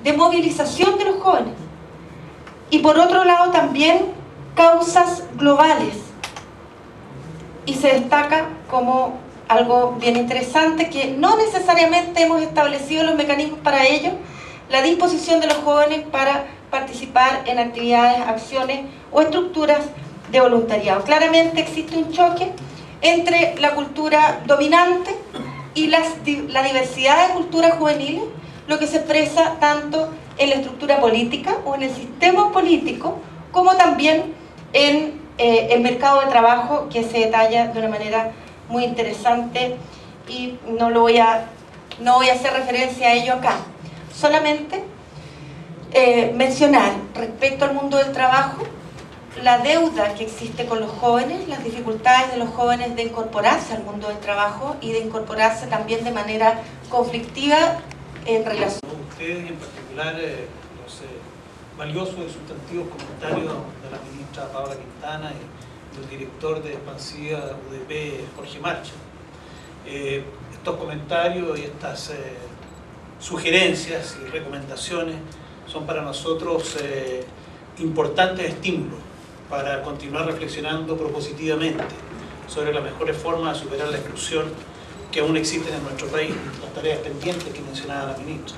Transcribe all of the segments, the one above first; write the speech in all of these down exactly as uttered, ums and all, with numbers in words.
de movilización de los jóvenes. Y por otro lado también causas globales. Y se destaca como algo bien interesante que no necesariamente hemos establecido los mecanismos para ello, la disposición de los jóvenes para participar en actividades, acciones o estructuras de voluntariado. Claramente existe un choque entre la cultura dominante y las, la diversidad de culturas juveniles, lo que se expresa tanto en la estructura política o en el sistema político, como también en eh, el mercado de trabajo, que se detalla de una manera muy interesante y no, lo voy, a, no voy a hacer referencia a ello acá. Solamente eh, mencionar respecto al mundo del trabajo la deuda que existe con los jóvenes, las dificultades de los jóvenes de incorporarse al mundo del trabajo y de incorporarse también de manera conflictiva en relación. Ustedes, en particular, eh, los eh, valiosos y sustantivos comentarios de la ministra Paola Quintana y del director de Expansiva U D P, Jorge Marcha. Eh, estos comentarios y estas eh, sugerencias y recomendaciones son para nosotros eh, importantes estímulos para continuar reflexionando propositivamente sobre las mejores formas de superar la exclusión que aún existen en nuestro país, las tareas pendientes que mencionaba la ministra.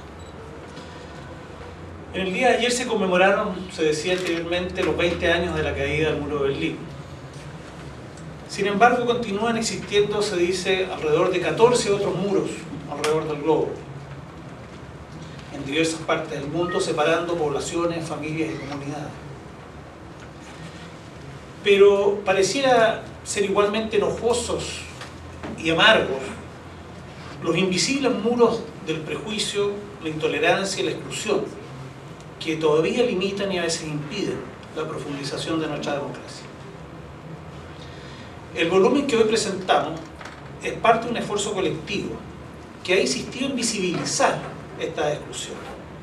En el día de ayer se conmemoraron, se decía anteriormente, los veinte años de la caída del muro de Berlín. Sin embargo, continúan existiendo, se dice, alrededor de catorce otros muros alrededor del globo, en diversas partes del mundo, separando poblaciones, familias y comunidades. Pero pareciera ser igualmente enojosos y amargos los invisibles muros del prejuicio, la intolerancia y la exclusión, que todavía limitan y a veces impiden la profundización de nuestra democracia. El volumen que hoy presentamos es parte de un esfuerzo colectivo que ha insistido en visibilizar esta exclusión.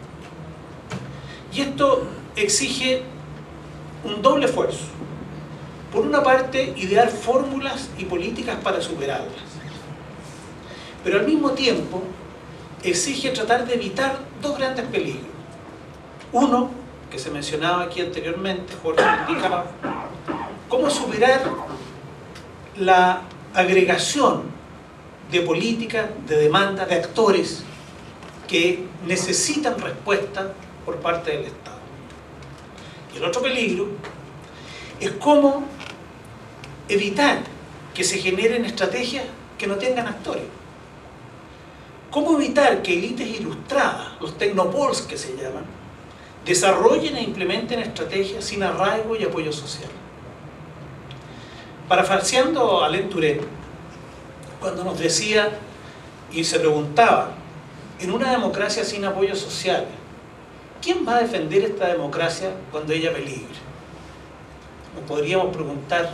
Y esto exige un doble esfuerzo. Por una parte, idear fórmulas y políticas para superarlas. Pero al mismo tiempo, exige tratar de evitar dos grandes peligros. Uno, que se mencionaba aquí anteriormente, Jorge indicaba, cómo superar la agregación de políticas, de demandas, de actores que necesitan respuesta por parte del Estado. Y el otro peligro es cómo evitar que se generen estrategias que no tengan actores. Cómo evitar que élites ilustradas, los tecnopols que se llaman, desarrollen e implementen estrategias sin arraigo y apoyo social. Parafraseando a Alain Touraine, cuando nos decía y se preguntaba, en una democracia sin apoyo social, ¿quién va a defender esta democracia cuando ella peligre? Nos podríamos preguntar,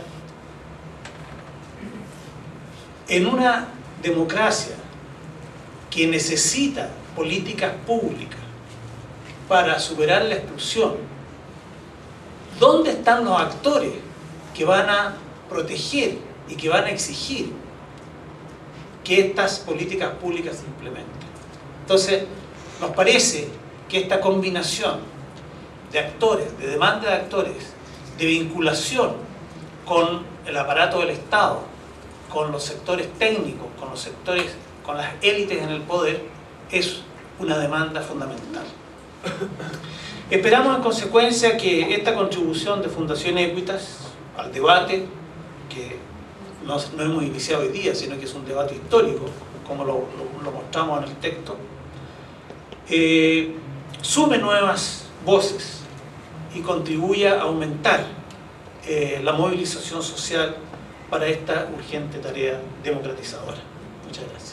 en una democracia que necesita políticas públicas para superar la exclusión, ¿dónde están los actores que van a proteger y que van a exigir que estas políticas públicas se implementen? Entonces, nos parece que esta combinación de actores, de demanda de actores, de vinculación con el aparato del Estado, con los sectores técnicos, con los sectores, con las élites en el poder, es una demanda fundamental. Esperamos en consecuencia que esta contribución de Fundación Equitas al debate, que no, no hemos iniciado hoy día, sino que es un debate histórico, como lo, lo, lo mostramos en el texto, eh, sume nuevas voces y contribuya a aumentar eh, la movilización social para esta urgente tarea democratizadora. Muchas gracias.